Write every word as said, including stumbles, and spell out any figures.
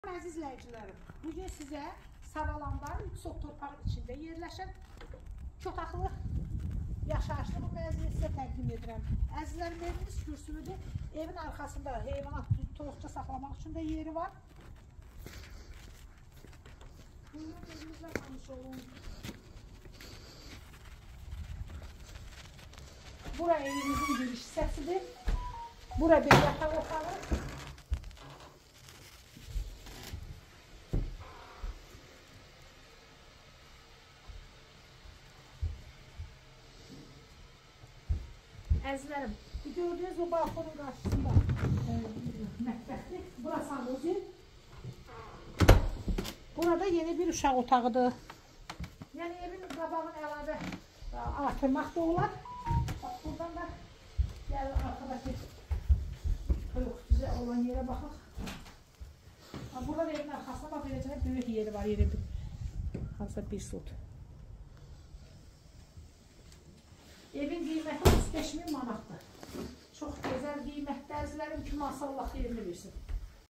Əziz izləyicilərim, bugün sizə Savalandan üç sot torpaq içində yerləşən çotaqlı yaşayışlı bu mənzili sizə təqdim edirəm. Əzizlərim, evimiz kürsülüdür. Evin arxasında heyvanat, toyuqca saxlamaq üçün də yeri var. Buyurun, evimizlə tanış olun. Bura evimizin giriş hissəsidir. Bura bir yataq otağı. Əzizlərim, gördüğünüz o balkonun qarşısında e, mətbəxdir. Burası sanuzil. Burada yeni bir uşaq otağıdır. Yəni evin qabağını əlavə artırmaq da olar. Bak, buradan da gəlin arkadaki toyuq olan yerə baxaq. Burada da evin arxasına bax, verəcək böyük yeri var. Yeri bir, hansı bir sot. Evin qiyməti otuz beş min manatdır. Çox gözəl qiymətli, əzizlərim ki, maşallah xeyirli versin.